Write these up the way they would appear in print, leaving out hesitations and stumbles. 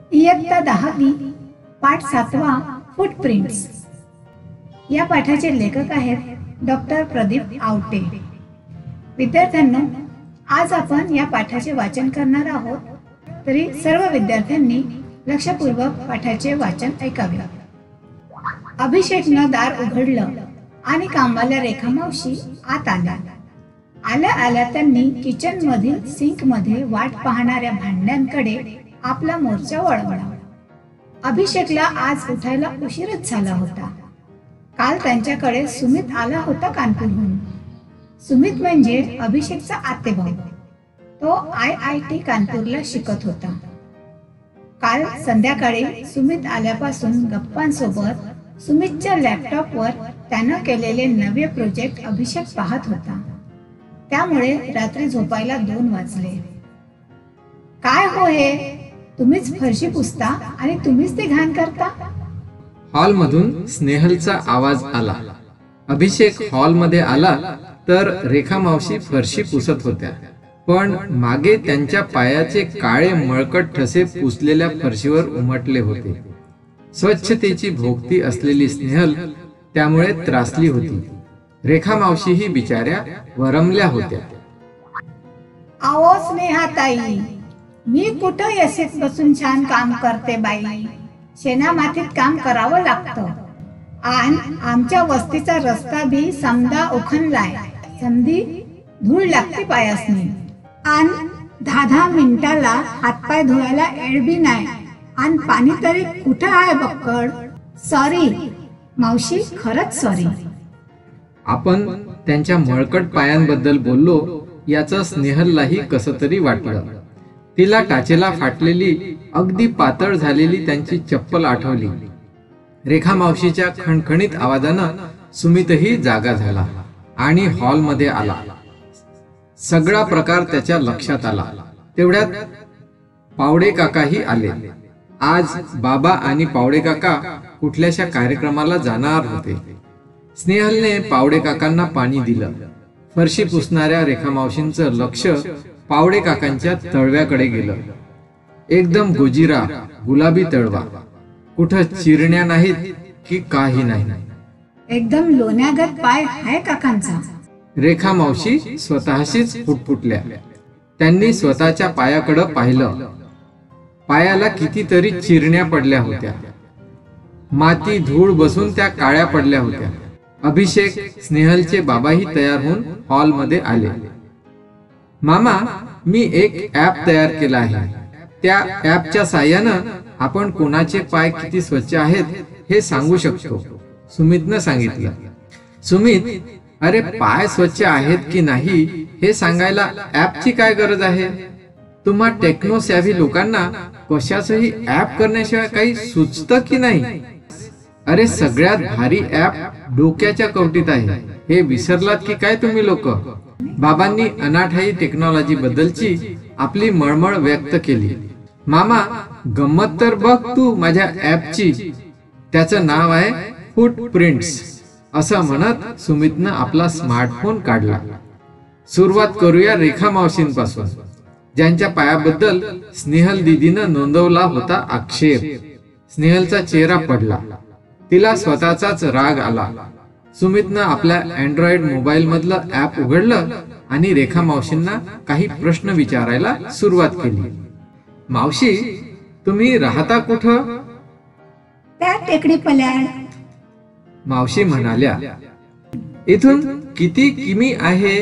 इयत्ता 10वी, पाठ 7वा, फूटप्रिंट्स. या पाठाचे लेखक आहेत डॉक्टर प्रदीप आवटे. विद्यार्थ्यांनो, आज आपण या पाठाचे वाचन करणार आहोत, तरी सर्व विद्यार्थ्यांनी लक्षपूर्वक पाठाचे वाचन ऐकावे. अभिषेकनं दार उघडलं आणि कामवाल्या रेखा मावशी आत आल्या. आल्या आल्या त्यांनी किचन मधील सिंक मध्ये वाट पाहणाऱ्या भांड्यांकडे आपला मोर्चा वळवला. अभिषेकला आज उठायला उशीरच झाला होता. काल त्यांच्याकडे सुमित आला होता कानपूरहून. सुमित म्हणजे अभिषेकचा आतेभाऊ. तो IIT कानपूरला शिकत होता. काल संध्याकाळी सुमित आल्यापासून गप्पांसोबत सुमितच्या लॅपटॉपवर त्यानं केलेले नवे प्रोजेक्ट अभिषेक पाहत होता. त्यामुळे रात्री झोपायला 2 वाजले. काय हो हे, तुम्हीच फरशी पुसता आणि तुम्हीच ते घाण करता? हॉलमधून स्नेहलचा आवाज आला. अभिषेक हॉलमध्ये आला तर रेखा मावशी फरशी पुसत होत्या, पण मागे त्यांच्या पायाचे काळे मळकट ठसे पुसलेल्या फरशीवर उमटले होते. स्वच्छतेची भोगती असलेली स्नेहल त्यामुळे त्रासली होती. रेखा मावशीही बिचाऱ्या वरमल्या होत्या. आवो स्नेहाताई, मी कुठं एसीत बसून छान काम करते बाई. शेणामातीत काम करावं लागतं. आणि आमच्या वस्तीचा रस्ता बी समदा उखनलाय. समधी धूळ लागते पायासनी. आणि 10 मिनिटाला हातपाय धुवायला एडबी नाही. आणि पाणी तरी कुठं आहे बक्कड. सॉरी मावशी, खरंच सॉरी. आपण त्यांच्या मळकट पायांबद्दल बोललो याचं स्नेहललाही कसं तरी वाटलं. तिला टाचेला फाटलेली अगदी पातळ झालेली त्यांची चप्पल आठवली. रेखा मावशीच्या खणखणीत आवाजानं सुमितही जागा झाला आणि हॉलमध्ये आला. सगळा प्रकार त्याच्या लक्षात आला. तेवढ्यात पावडे काकाही आले. आज बाबा आणि पावडे काका कुठल्याशा कार्यक्रमाला जाणार होते. स्नेहलने पावडे काकांना पाणी दिलं. फरशी पुसणाऱ्या रेखा मावशींचं लक्ष पावडे काकांच्या तळव्याकडे गेलं. एकदम गोजिरा गुलाबी तळवा. कुठं चिरण्या नाहीत की काही नाही. एकदम लोण्यागत पाय हाय काकांचा. रेखा मावशी स्वतःशीच फुटफुटल्या. त्यांनी स्वतःच्या पायाकडं पाहिलं. पायाला कितीतरी चिरण्या पडल्या होत्या. माती धूळ बसून त्या काळ्या पडल्या होत्या. अभिषेक, स्नेहलचे बाबाही तयार होऊन हॉलमध्ये आले. मामा, मी एक ऍप तयार केला आहे. त्या ऍपच्या साहाय्यानं आपण कोणाचे पाय किती स्वच्छ आहेत हे सांगू शकतो, सुमितनं सांगितलं. सुमित, अरे पाय स्वच्छ आहेत की नाही हे सांगायला ऍपची काय गरज आहे? तुम्हा टेक्नो सॅव्ही लोकांना कशाचंही ऍप करण्याशिवाय काही सुचतं की नाही? अरे सगळ्यात भारी ऍप डोक्याच्या कवटीत आहे, हे विसरलात की काय तुम्ही लोक? बाबांनी अनाठाई टेक्नॉलॉजी बद्दलची आपली मळमळ व्यक्त केली. मामा, गंमत तर बघ तू माझ्या ऍपची. त्याचं नाव आहे फूटप्रिंट्स. असं म्हणत सुमितनं आपला स्मार्टफोन काढला. सुरुवात करूया रेखा मावशींपासून, ज्यांच्या पायाबद्दल स्नेहल दीदीनं नोंदवला होता आक्षेप. स्नेहलचा चेहरा पडला. तिला स्वतःचाच राग आला. सुमितनं आपल्या अँड्रॉइड मोबाईल मधलं ऍप उघडलं आणि रेखा मावशींना काही प्रश्न विचारायला सुरुवात केली. मावशी, तुम्ही राहता कुठं? त्या टेकडी पल्याड. मावशी म्हणाल्या. इथून किती किमी आहे?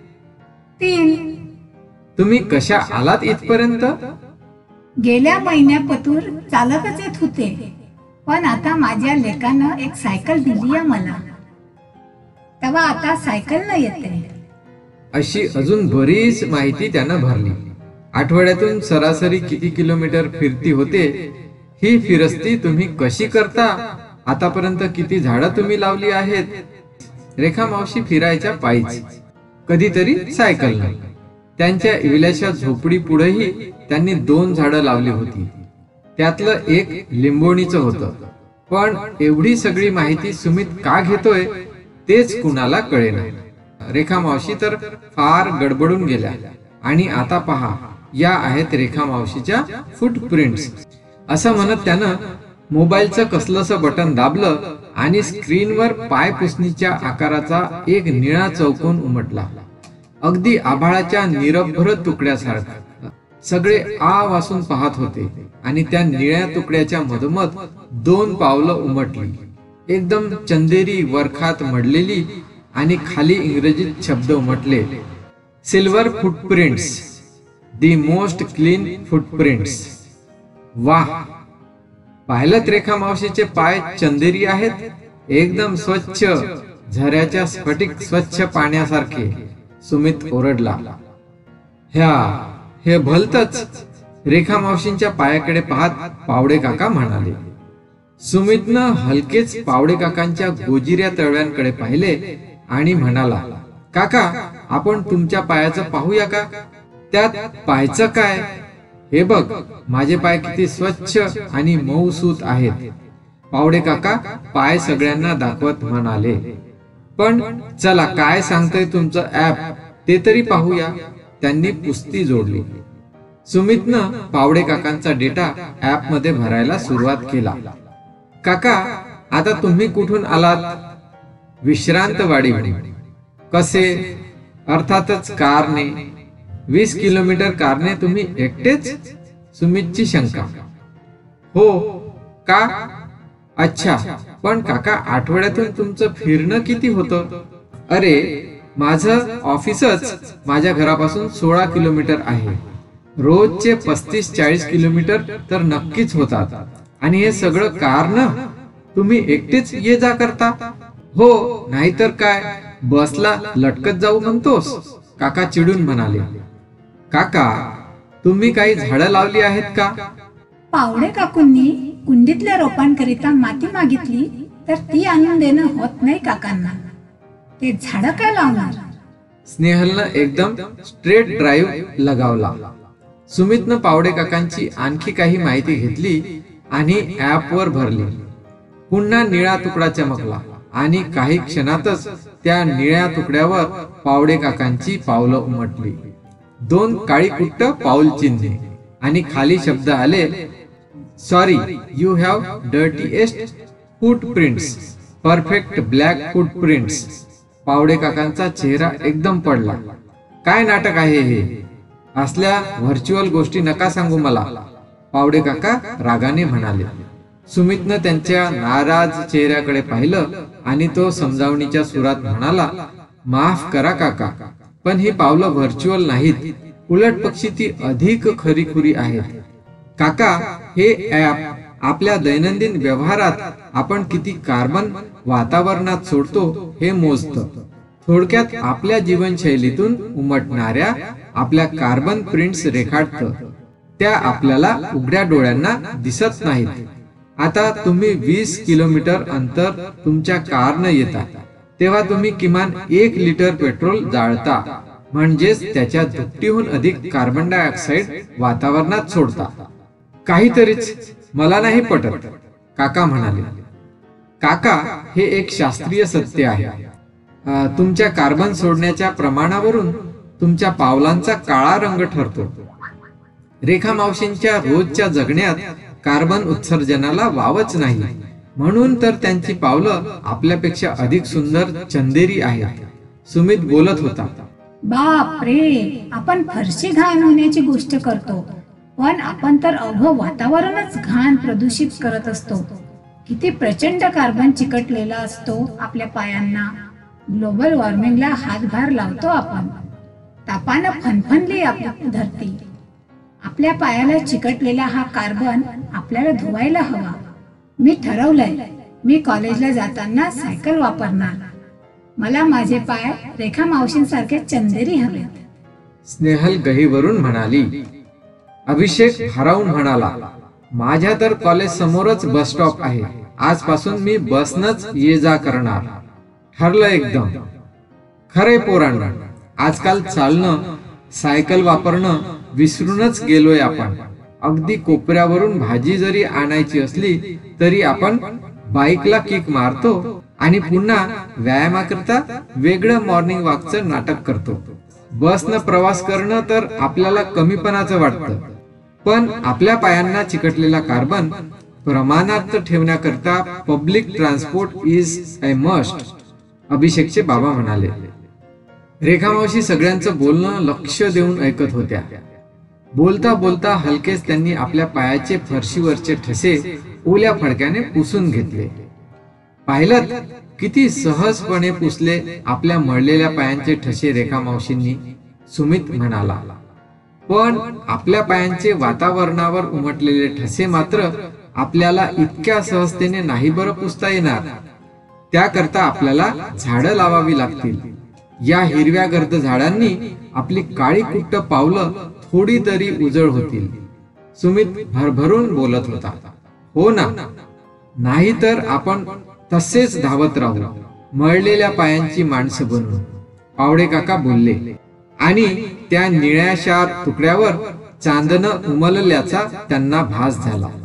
3. तुम्ही कशा आलात इथपर्यंत? गेल्या महिन्यापतूर चालतच येत होते, पण आता माझ्या लेकानं एक सायकल दिली आहे मला, तेव्हा आता सायकल न येते. अशी अजून बरीच माहिती त्यानं भरली. आठवड्यातून सरासरी किती किलोमीटर फिरती होते, ही फिरस्ती तुम्ही कशी करता, आतापर्यंत किती झाडं तुम्ही लावली आहेत. रेखा मावशी फिरायच्या पायीच, कधीतरी सायकल नाही. त्यांच्या इवल्याच्या झोपडी पुढेही त्यांनी 2 झाडं लावली होती. त्यातलं एक लिंबोणीचं होतं. पण एवढी सगळी माहिती सुमित का घेतोय तेच कुणाला कळेना. रेखा मावशी तर फार गडबडून गेल्या. आणि आता पहा, या आहेत रेखा मावशीच्या फूटप्रिंट्स. असं म्हणत त्यानं मोबाईलचं कसलंसं बटन दाबलं आणि स्क्रीनवर पाय पुसणीच्या आकाराचा एक निळा चौकोन उमटला. अगदी आभाळाच्या निरभ्र तुकड्यासारखा. सगळे आ वासून पाहत होते आणि त्या निळ्या तुकड्याच्या मधोमध 2 पावलं उमटली, एकदम चंदेरी वरखात मडलेली, आणि खाली इंग्रजीत शब्द उमटले, silver footprints, the most clean footprints. वाह, पाहिलं रेखा मावशीचे पाय चंदेरी आहेत, एकदम स्वच्छ, झऱ्याच्या स्फटिक स्वच्छ पाण्यासारखे. सुमित ओरडला. हे भलतच, रेखा मावशींच्या पायाकडे पाहत पावडे काका म्हणाले. सुमितनं हलकेच पावडे काकांच्या गोजिऱ्या तळव्यांकडे पाहिले आणि म्हणाला, काका, आपण तुमच्या पायाचं पाहूया का? त्यात पायचं काय? हे बघ, माझे पाय किती स्वच्छ आणि मऊसूत आहेत. पावडे काका पाय सगळ्यांना दाखवत म्हणाले. पण चला, काय सांगतंय तुमचं ऍप ते तरी पाहूया. त्यांनी पुस्ती जोडली. सुमितनं पावडे काकांचा डेटा ऍप मध्ये भरायला सुरुवात केला. काका, आता तुम्ही कुठून आलात? विश्रांतवाडीहून. कसे? अर्थातच कारने. 20 किलोमीटर कारने तुम्ही एकटेच? सुमितची शंका. हो. का? अच्छा, पण काका, आठवड्यातून तुमचं फिरणं किती होतं? अरे, माझं ऑफिसच माझ्या घरापासून 16 किलोमीटर आहे. रोजचे 35-40 किलोमीटर तर नक्कीच होतात. आणि हे सगळं कारनं? तुम्ही एकटेच ये जा करता? हो, नाहीतर काय, बसला लटकत जाऊ म्हणतोस? काका चिडून म्हणाले. काका, तुम्ही काही झाडं लावली आहेत का? पावडे काकूंनी कुंडीतल्या रोपांकरिता माती मागितली तर ती आणून देणं होत नाही काकांना. ते झाडं काय लावणार? स्नेहलनं एकदम स्ट्रेट ड्राईव्ह लगावला. सुमितनं पावडे काकांची आणखी काही माहिती घेतली आणि ऍप वर भरली. पुन्हा निळा तुकडा चमकला आणि काही क्षणातच त्या निळ्या तुकड्यावर पावडे काकांची पावलं उमटली. 2 काळी कुट्ट पाऊल चिन्हे आणि खाली शब्द आले, sorry, you have dirtiest footprints, perfect black footprints. Pawade काकांचा चेहरा एकदम पडला. काय नाटक आहे हे? असल्या व्हर्च्युअल गोष्टी नका सांगू मला, पावडे काका रागाने म्हणाले. सुमितनं त्यांच्या नाराज चेहऱ्याकडे पाहिलं आणि तो समजावणीच्या सुरात म्हणाला, माफ करा काका, पण ही पावलं व्हर्च्युअल नाहीत, उलट पक्षी ती अधिक खरीखुरी आहेत. काका, हे ऍप आपल्या दैनंदिन व्यवहारात आपण किती कार्बन वातावरणात सोडतो हे मोजतं. थोडक्यात आपल्या जीवनशैलीतून उमटणाऱ्या आपल्या कार्बन प्रिंट्स रेखाटतं. त्या आपल्याला उघड्या डोळ्यांना दिसत नाहीत. आता तुम्ही 20 किलोमीटर अंतर तुमच्या कारनं येता तेव्हा तुम्ही किमान 1 लिटर पेट्रोल जाळता, म्हणजेच त्याच्या दुपटीहून अधिक कार्बन डायऑक्साईड वातावरणात सोडता. काहीतरीच मला नाही पटत, काका म्हणाले. काका, हे एक शास्त्रीय सत्य आहे. तुमच्या कार्बन सोडण्याच्या प्रमाणावरून तुमच्या पावलांचा काळा रंग ठरतो. रेखा मावशींच्या रोजच्या जगण्यात कार्बन उत्सर्जनाला वावच नाही, म्हणून तर त्यांची पावलं आपल्यापेक्षा अधिक सुंदर चंदेरी आहेत. सुमित बोलत होता. बाप रे, आपण फरशी घाण होण्याची गोष्ट करतो, पण आपण तर अवघं वातावरणच घाण प्रदूषित करत असतो. किती प्रचंड कार्बन चिकटलेला असतो आपल्या पायांना. ग्लोबल वॉर्मिंगला हातभार लावतो आपण. तापानं फनफनली आपली धरती. आपल्या पायाला चिकटलेला हा कार्बन आपल्याला धुवायला हवा. मी ठरवलंय, मी कॉलेजला जाताना सायकल वापरणार. मला माझे पाय रेखा मावशींसारखे चंदेरी हवेत. स्नेहल गहीवरून म्हणाली. अभिषेक भारावून म्हणाला, माझ्या तर कॉलेज समोरच बस स्टॉप आहे. आजपासून मी बसनच ये जा करणार. ठरलं एकदम. खरे पोरांना, आजकाल चालणं, सायकल वापरणं विसरूनच गेलोय आपण. अगदी कोपऱ्यावरून भाजी जरी आणायची असली तरी आपण बाईकला किक मारतो आणि पुन्हा व्यायामाकरता वेगळं मॉर्निंग वॉकचं नाटक करतो. बसनं प्रवास करणं तर आपल्याला कमीपणाचं वाटतं. पण आपल्या पायांना चिकटलेला कार्बन प्रमाणात ठेवण्याकरता public transport is a must, अभिषेकचे बाबा म्हणाले. रेखा मावशी सगळ्यांचं बोलणं लक्ष देऊन ऐकत होत्या. बोलता बोलता हलकेच त्यांनी आपल्या पायाचे फरशीवरचे ठसे ओल्या फडक्याने पुसून घेतले. पाहिलं किती सहजपणे पुसले आपल्या मळलेल्या पायांचे ठसे रेखा मावशींनी, सुमित म्हणाला. पण आपल्या पायांचे वातावरणावर उमटलेले ठसे मात्र आपल्याला इतक्या सहजतेने नाही बरं पुसता येणार. त्याकरता आपल्याला झाडं लावावी लागतील. या हिरव्या गर्द झाडांनी आपली काळी कुट्ट पावलं थोडी तरी उजळ होतील. सुमित भरभरून बोलत होता. हो ना, नाहीतर आपण तसेच धावत राहू, मळलेल्या पायांची माणसं बनू, पावडे काका बोलले. आणि त्या निळ्याशार तुकड्यावर चांदणं उमलल्याचा त्यांना भास झाला.